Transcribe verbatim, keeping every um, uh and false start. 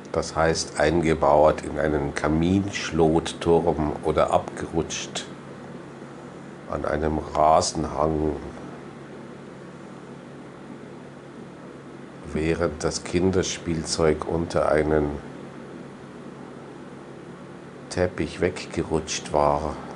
Das heißt eingebaut in einen Kaminschlotturm oder abgerutscht an einem Rasenhang, während das Kinderspielzeug unter einen Teppich weggerutscht war.